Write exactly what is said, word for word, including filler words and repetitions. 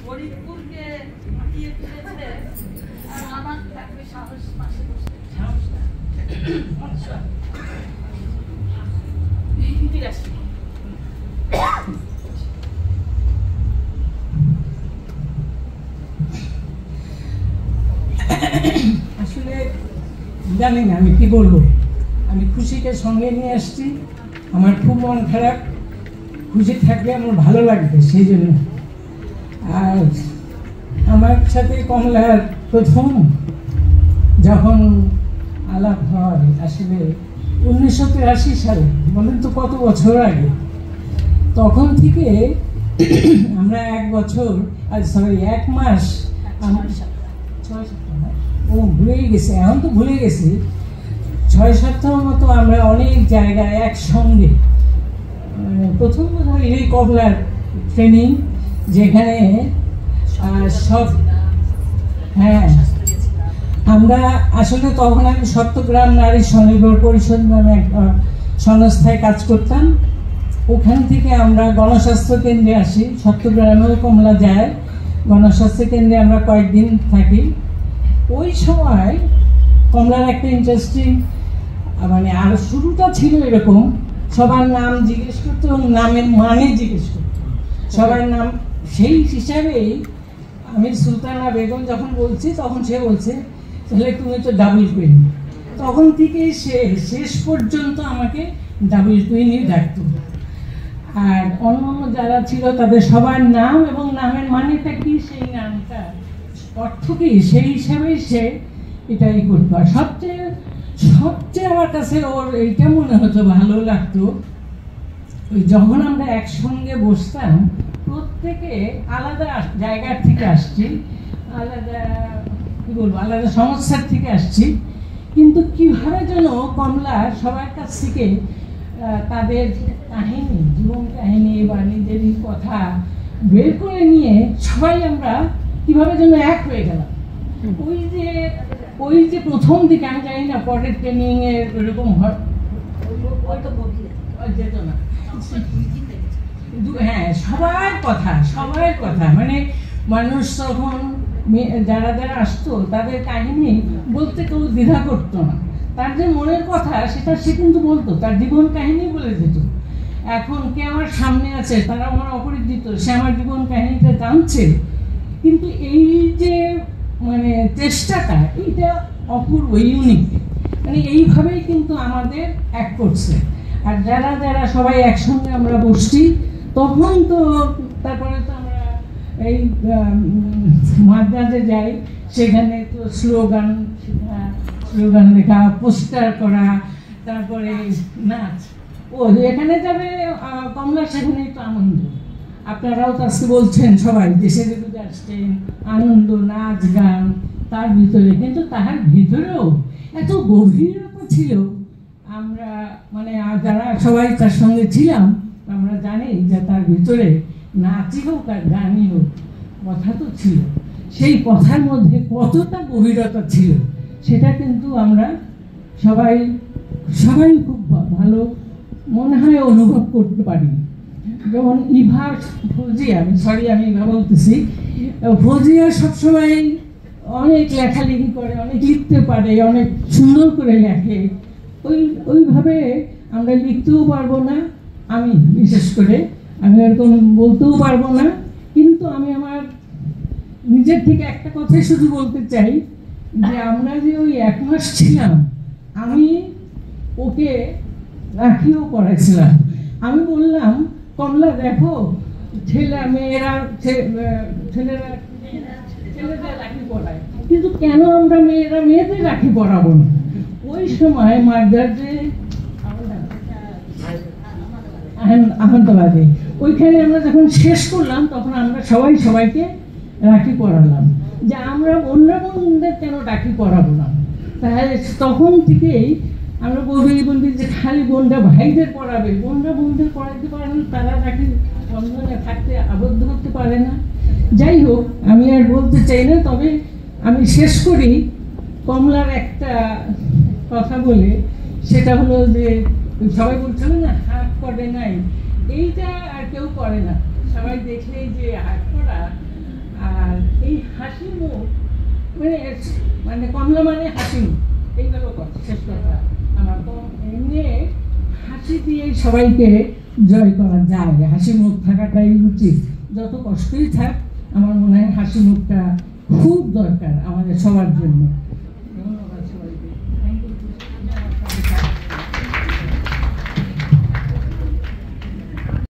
ফরিদপুরকে মাতিয়ে তুলেছে আর আমার থাকবে সাহস পাশে বসে সাহস না বিরাশি আসলে জানি না আমি কি বলবো। আমি খুশিকে সঙ্গে নিয়ে আসছি, আমার খুব মন খারাপ, খুশি থাকলে আমার ভালো লাগবে সেই জন্য। আর আমার সাথে কমলার প্রথম যখন আলাপ হয় আসলে উনিশশো তিরাশি সালে, বলেন তো কত বছর আগে। তখন থেকে আমরা এক বছর আর সরি এক মাস ছয় সপ্তাহ ও ভুলেই গেছে, এখন তো ভুলে গেছি, ছয় সপ্তাহ মতো আমরা অনেক জায়গায় একসঙ্গে, প্রথম কথা এই কমলার ট্রেনিং যেখানে সব, হ্যাঁ আমরা আসলে তখন আমি সপ্তগ্রাম নারী স্বনির্ভর পরিষদ নামে একটা সংস্থায় কাজ করতাম। ওখান থেকে আমরা গণস্বাস্থ্য কেন্দ্রে আসি, সপ্তগ্রামেও কমলা যায়, গণস্বাস্থ্য কেন্দ্রে আমরা কয়েকদিন থাকি। ওই সময় কমলার একটা ইন্টারেস্টিং মানে আর শুরুটা ছিল এরকম, সবার নাম জিজ্ঞেস করতো এবং নামের মানে জিজ্ঞেস করতো সবার নাম। সেই হিসাবেই আমি সুলতানা বেগম যখন বলছি তখন সে বলছে তাহলে তুমি তো ডাবল কুইন। তখন থেকে সে শেষ পর্যন্ত আমাকে ডাবল কুইনই ডাকতো। আর অন্য অন্য যারা ছিল তাদের সবার নাম এবং নামের মানেটা কি, সেই নামটা অর্থ কি, সেই হিসাবেই সে এটাই করতো। আর সবচেয়ে সবচেয়ে আমার কাছে ওর এইটা মনে হতো ভালো লাগতো, ওই যখন আমরা একসঙ্গে বসতাম, প্রত্যেকে আলাদা জায়গার থেকে আসছি, আলাদা কি বলবো আলাদা সংস্থার থেকে আসছি, কিন্তু কিভাবে যেন কমলা সবার কাছ থেকে তাদের কাহিনী, জীবন কাহিনী বা নিজেরই কথা বের করে নিয়ে সবাই আমরা কিভাবে যেন এক হয়ে গেলাম। ওই যে ওই যে প্রথম দিকে আমি জানি না পরের ট্রেনিং এর ওরকম যেত না, হ্যাঁ সবার কথা সবার কথা মানে মানুষ তখন যারা যারা আসতো তাদের কাহিনী বলতে কেউ দ্বিধা করতো না, তার যে মনের কথা সেটা সে কিন্তু বলতো, তার জীবন কাহিনী বলে দিত। এখন কে আমার সামনে আছে তারা আমার অপরিচিত, সে আমার জীবন কাহিনীটা জানছে, কিন্তু এই যে মানে চেষ্টাটা এইটা অপূর্ব, ইউনিক, মানে এইভাবেই কিন্তু আমাদের এক করছে। আর যারা যারা সবাই একসঙ্গে আমরা বসছি তখন তো তারপরে তো আমরা এই মাদ্রাজে যাই, সেখানে তো স্লোগান স্লোগান লেখা, পোস্টার করা, তারপরে নাচ। ও এখানে যাবে কমলা, সেখানেই তো আনন্দ। আপনারাও তো আজকে বলছেন সবাই দেশে যেগুলো আসছেন, আনন্দ, নাচ, গান, তার ভিতরে কিন্তু তাহার ভিতরেও এত গভীরতা ছিল। আমরা মানে যারা সবাই তার সঙ্গে ছিলাম আমরা জানি যে তার ভিতরে নাচই হোক আর গানই হোক কথা তো ছিল, সেই কথার মধ্যে কতটা গভীরতা ছিল সেটা কিন্তু আমরা সবাই সবাই খুব ভালো মনে হয় অনুভব করতে পারি। যেমন ইভা ফৌজিয়া, আমি সরি আমি ইভা বলতেছি, ফৌজিয়া সবসময় অনেক লেখালেখি করে, অনেক লিখতে পারে, অনেক সুন্দর করে লেখে। ওই ওইভাবে আমরা লিখতেও পারবো না, আমি বিশেষ করে আমি এরকম বলতেও পারবো না, কিন্তু আমি আমার নিজের থেকে একটা কথাই শুধু বলতে চাই যে আমরা যে ওই এক মাস ছিলাম, আমি ওকে রাখিও করেছিলাম। আমি বললাম কমলা দেখো ছেলে মেয়েরা ছেলেরা ছেলেদের রাখি পড়ায়, কিন্তু কেন আমরা মেয়েরা মেয়েদের রাখি পড়াবো না? ওই সময় মাদ্রাজে আহমেদাবাদে ওইখানে আমরা যখন শেষ করলাম তখন আমরা সবাই সবাইকে রাখি পড়ালাম, যে আমরা অন্য বোনদের কেন রাখি পড়াবো না। তাহলে তখন থেকেই আমরা বলি বলি যে খালি বোনরা ভাইদের পড়াবে, বোনরা বোনদের পড়াতে পারে না, তারা রাখি বন্ধনে থাকতে আবদ্ধ হতে পারে না। যাই হোক আমি আর বলতে চাই না, তবে আমি শেষ করি কমলার একটা কথা বলে, সেটা হলো যে সবাই বলছিল না হাত করে নাই, এইটা আর কেউ করে না, সবাই দেখলেই যে হাত করা হাসি মুখ মানে মানে কমলা মানে হাসি মুখ, এইগুলো কথা শেষ কথা আমার। তো এমনি হাসি দিয়ে সবাইকে জয় করা যায়, হাসি মুখ থাকাটাই উচিত। যত কষ্টই থাক আমার মনে হয় হাসি মুখটা খুব দরকার আমাদের সবার জন্য।